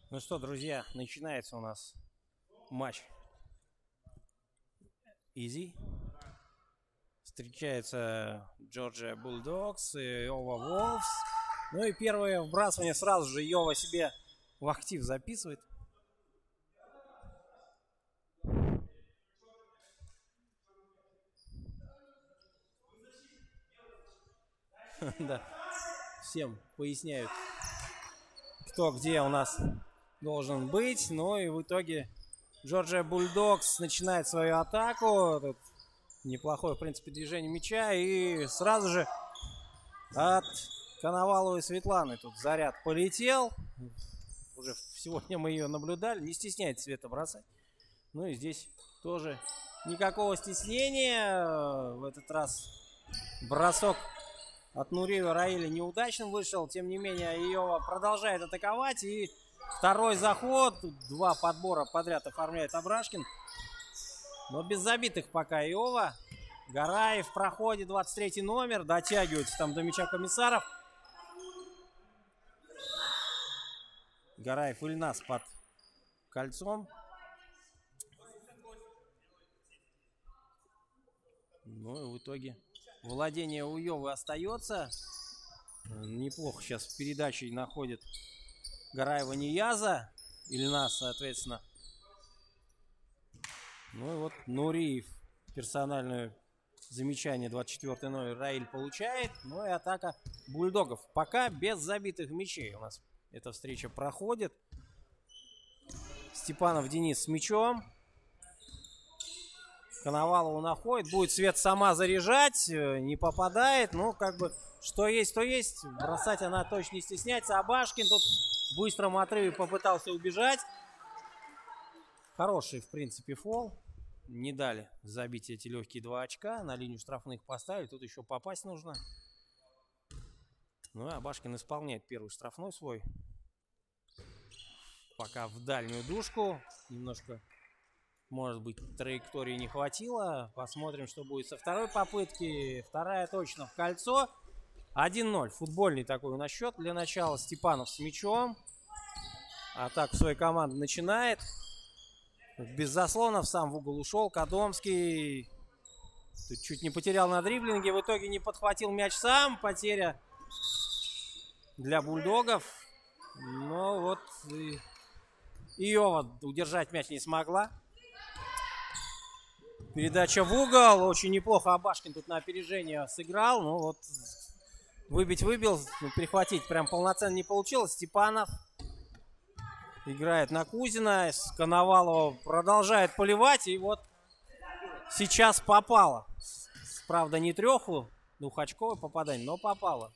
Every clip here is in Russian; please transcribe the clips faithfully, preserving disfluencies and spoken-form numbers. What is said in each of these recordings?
Ну что, друзья, начинается у нас матч Изи. Встречается Georgia Bulldogs и Iowa Wolves. Ну и первое вбрасывание сразу же Iowa себе в актив записывает. Да, всем поясняют, кто где у нас должен быть. Ну и в итоге Georgia Bulldogs начинает свою атаку. Тут неплохое, в принципе, движение мяча. И сразу же от Коноваловой Светланы тут заряд полетел. Уже сегодня мы ее наблюдали. Не стесняется Света бросать. Ну и здесь тоже никакого стеснения. В этот раз бросок от Нуриева Раиля неудачным вышел. Тем не менее, Iowa продолжает атаковать. И второй заход. Тут два подбора подряд оформляет Абрашкин. Но без забитых пока Iowa. Гараев проходит, двадцать третий номер. Дотягивается там до мяча Комиссаров. Гараев Ильнас под кольцом. Ну и в итоге владение у Iowa остается. Неплохо сейчас передачей находит Гараева Нияза. Ильнас, соответственно. Ну и вот Нуриев персональное замечание, двадцать четвёртый номер Раиль получает. Ну и атака бульдогов. Пока без забитых мячей у нас эта встреча проходит. Степанов Денис с мячом. Коновалову находит. Будет Свет сама заряжать. Не попадает. Ну, как бы, что есть, то есть. Бросать она точно не стесняется. Абашкин тут в быстром отрыве попытался убежать. Хороший, в принципе, фол. Не дали забить эти легкие два очка. На линию штрафных поставили. Тут еще попасть нужно. Ну, а Абашкин исполняет первый штрафной свой. Пока в дальнюю дужку. Немножко, может быть, траектории не хватило. Посмотрим, что будет со второй попытки. Вторая точно в кольцо. один ноль. Футбольный такой у нас счет. Для начала Степанов с мячом. Атаку своей команды начинает. Без заслонов сам в угол ушел. Кадомский тут чуть не потерял на дриблинге. В итоге не подхватил мяч сам. Потеря для бульдогов. Но вот и Iowa удержать мяч не смогла. Передача в угол. Очень неплохо Абашкин тут на опережение сыграл. Ну вот выбить выбил. Перехватить прям полноценно не получилось. Степанов играет на Кузина. Коновалова продолжает поливать. И вот сейчас попало. Правда, не треху. Двухочковое попадание, но попало.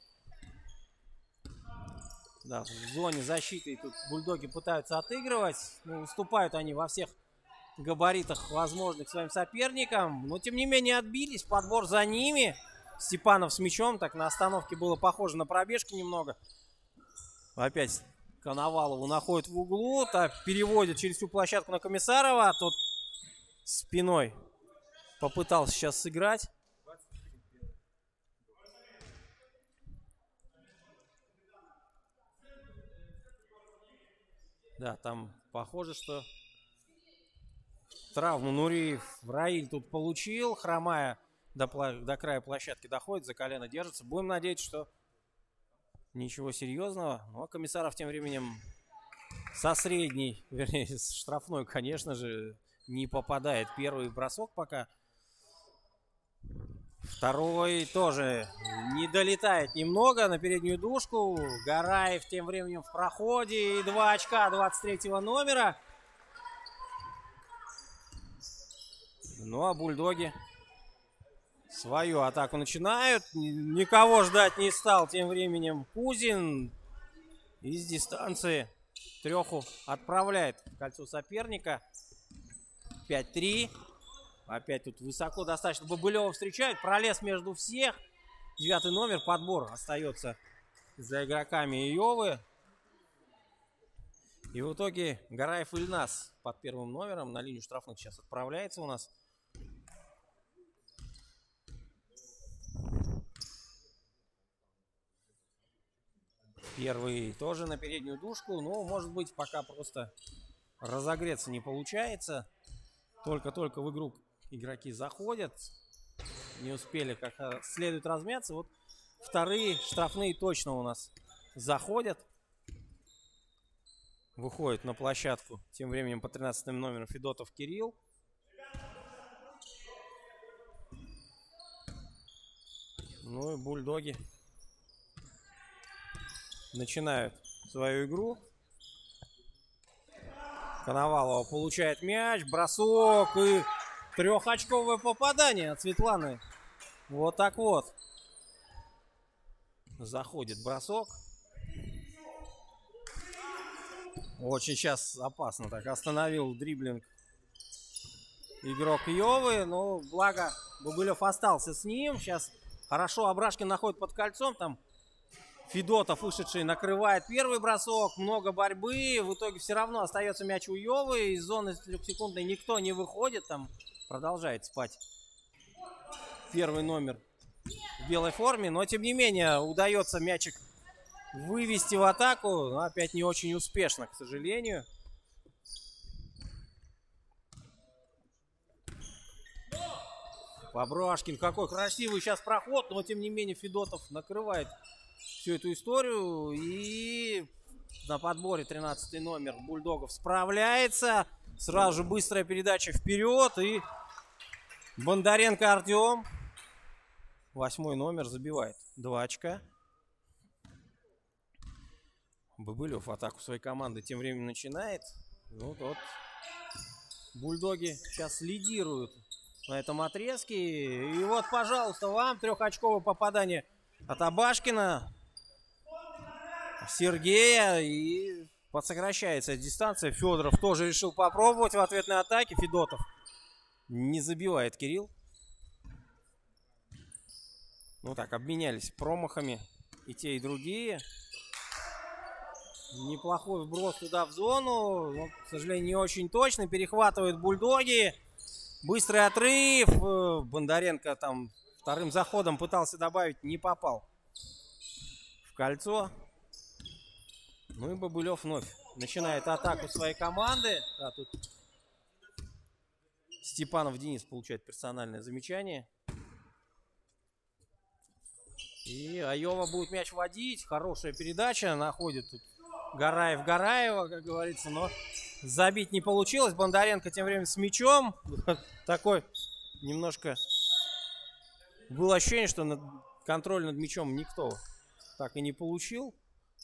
Да, в зоне защиты тут бульдоги пытаются отыгрывать. Ну, уступают они во всех габаритах возможных своим соперникам. Но, тем не менее, отбились. Подбор за ними. Степанов с мячом. Так на остановке было похоже на пробежку немного. Опять Коновалову находит в углу. Так, переводит через всю площадку на Комиссарова. Тот спиной попытался сейчас сыграть. Да, там похоже, что травму Нуриев Раиль тут получил. Хромая до, до края площадки доходит, за колено держится. Будем надеяться, что ничего серьезного. Ну, а Комиссаров тем временем со средней, вернее, с штрафной, конечно же, не попадает. Первый бросок пока. Второй тоже не долетает немного на переднюю дужку. Гараев тем временем в проходе. И два очка двадцать третьего номера. Ну а бульдоги свою атаку начинают. Никого ждать не стал тем временем Кузин. Из дистанции треху отправляет в кольцо соперника. пять три. Опять тут высоко достаточно. Бобылева встречают. Пролез между всех. Девятый номер. Подбор остается за игроками Иовы. И в итоге Гараев Ильнас под первым номером на линию штрафных сейчас отправляется у нас. Первый тоже на переднюю дужку. Но, может быть, пока просто разогреться не получается. Только-только в игру игроки заходят. Не успели как следует размяться. Вот вторые штрафные точно у нас заходят. Выходит на площадку. Тем временем по тринадцатым номерам Федотов Кирилл. Ну и бульдоги начинают свою игру. Коновалова получает мяч, бросок и трехочковое попадание от Светланы. Вот так вот. Заходит бросок. Очень сейчас опасно так остановил дриблинг игрок Йовы. Но благо Бобылев остался с ним. Сейчас хорошо Абрашкин находит под кольцом. Там Федотов, вышедший, накрывает первый бросок. Много борьбы. В итоге все равно остается мяч у Йовы. Из зоны трехсекундной никто не выходит. Там продолжает спать первый номер в белой форме. Но тем не менее удается мячик вывести в атаку. Но опять не очень успешно, к сожалению. Абрашкин, какой красивый сейчас проход. Но тем не менее Федотов накрывает всю эту историю. И на подборе тринадцатый номер бульдогов справляется. Сразу же быстрая передача вперед. И Бондаренко Артем, восьмой номер, забивает два очка. Бобылев атаку своей команды тем временем начинает. Ну вот бульдоги сейчас лидируют на этом отрезке. И вот, пожалуйста, вам трехочковое попадание от Абашкина, Сергея. И подсокращается дистанция. Федоров тоже решил попробовать в ответной атаке. Федотов не забивает Кирилл. Ну так, обменялись промахами и те, и другие. Неплохой вброс туда в зону. Но, к сожалению, не очень точно. Перехватывают бульдоги. Быстрый отрыв. Бондаренко там вторым заходом пытался добавить. Не попал в кольцо. Ну и Бобылев вновь начинает атаку своей команды. Да, тут Степанов Денис получает персональное замечание. И Айова будет мяч водить. Хорошая передача. Находит тут Гараев Гараева, как говорится, но забить не получилось. Бондаренко тем временем с мячом. Такой немножко было ощущение, что над... контроль над мячом никто так и не получил.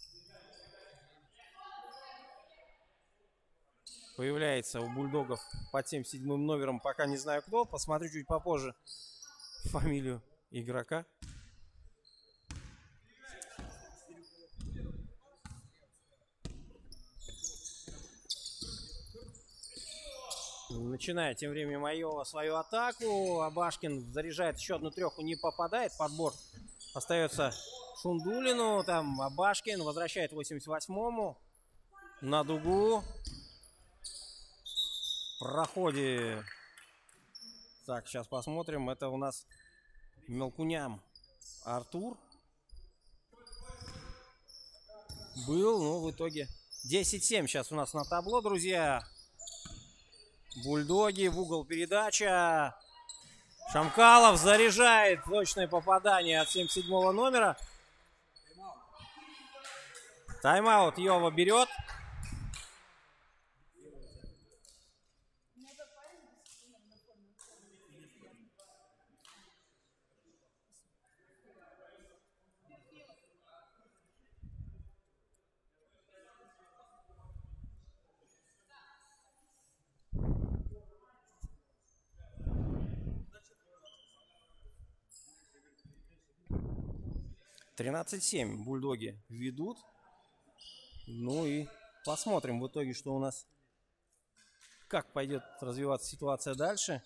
Появляется у бульдогов под семьдесят седьмым номером, пока не знаю кто. Посмотрю чуть попозже фамилию игрока. Начинает тем временем Айова свою атаку. Абашкин заряжает еще одну треху, не попадает. Подбор остается Шундулину. Там Абашкин возвращает восемьдесят восьмому на дугу. В проходе. Так, сейчас посмотрим. Это у нас Мелкуням Артур был. Ну, в итоге десять семь сейчас у нас на табло, друзья. Бульдоги в угол передача. Шамкалов заряжает точное попадание от семьдесят седьмого номера. Тайм-аут Йова берет. тринадцать семь бульдоги ведут. Ну и посмотрим в итоге, что у нас, как пойдет развиваться ситуация дальше.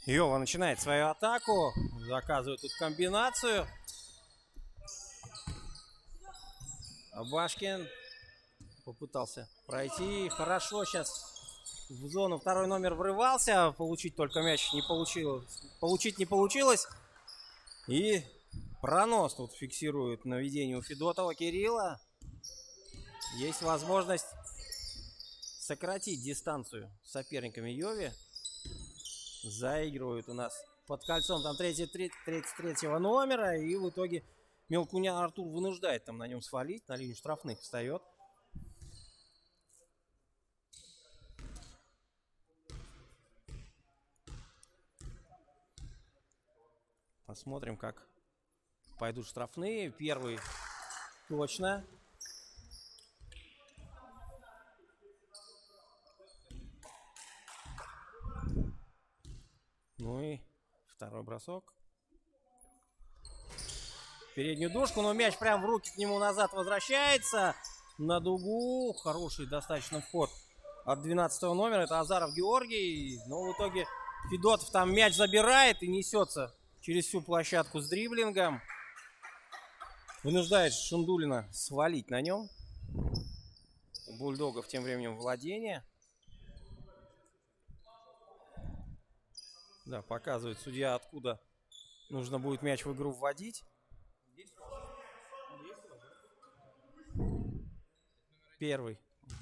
Йова начинает свою атаку. Заказывает тут комбинацию. Абашкин попытался пройти. Хорошо сейчас в зону второй номер врывался. Получить только мяч не получилось. Получить не получилось. И пронос тут фиксирует наведение у Федотова Кирилла. Есть возможность сократить дистанцию с соперниками Йови. Заигрывают у нас под кольцом там тридцать третьего номера. И в итоге Мелкунян Артур вынуждает там на нем свалить. На линию штрафных встает. Посмотрим, как пойдут штрафные. Первый точно. Ну и второй бросок. Переднюю дужку, но мяч прям в руки к нему назад возвращается. На дугу. Хороший достаточно вход от двенадцатого номера. Это Азаров Георгий. Но в итоге Федотов там мяч забирает и несется через всю площадку с дриблингом. Вынуждает Шандулина свалить на нем. У бульдогов тем временем владение. Да, показывает судья, откуда нужно будет мяч в игру вводить. Первый.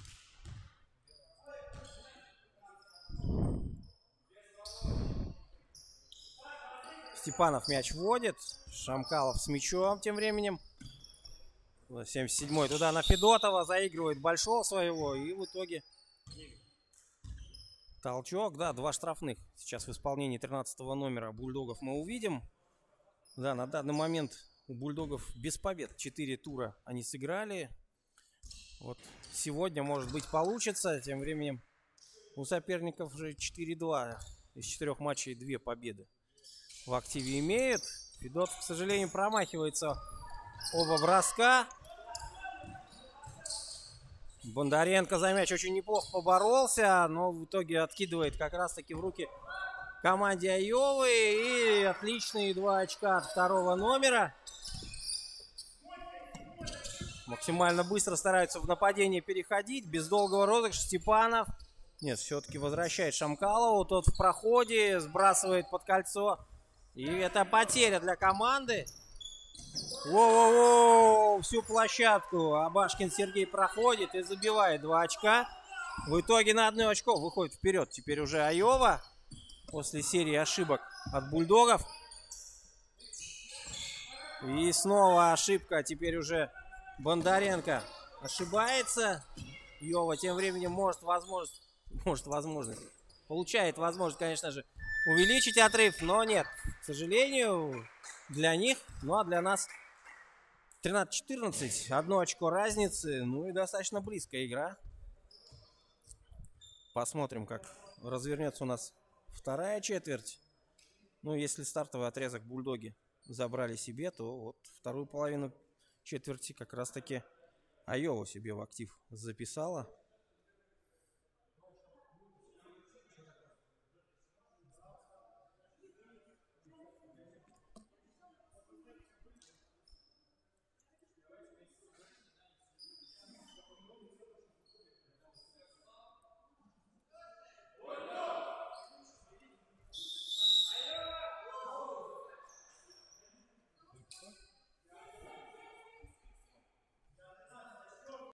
Степанов мяч вводит. Шамкалов с мячом тем временем. семьдесят седьмой туда на Федотова. Заигрывает большого своего. И в итоге толчок. Да, два штрафных. Сейчас в исполнении тринадцатого номера бульдогов мы увидим. Да, на данный момент у бульдогов без побед. Четыре тура они сыграли. Вот сегодня, может быть, получится. Тем временем у соперников уже четыре-два. Из четырех матчей две победы в активе имеют. Федотов, к сожалению, промахивается оба броска. Бондаренко за мяч очень неплохо поборолся, но в итоге откидывает как раз-таки в руки команде Айовы. И отличные два очка от второго номера. Максимально быстро стараются в нападение переходить. Без долгого розыгрыша Степанов. Нет, все-таки возвращает Шамкалову. Тот в проходе сбрасывает под кольцо. И это потеря для команды. Воу-воу-воу, всю площадку Абашкин Сергей проходит и забивает два очка. В итоге на одно очко выходит вперед теперь уже Айова. После серии ошибок от бульдогов. И снова ошибка. Теперь уже Бондаренко ошибается. Йова тем временем может возможность, может возможность, получает возможность, конечно же, увеличить отрыв, но нет, к сожалению, для них, ну а для нас тринадцать-четырнадцать, одно очко разницы, ну и достаточно близкая игра. Посмотрим, как развернется у нас вторая четверть. Ну, если стартовый отрезок бульдоги забрали себе, то вот вторую половину четверти как раз-таки Айова себе в актив записала.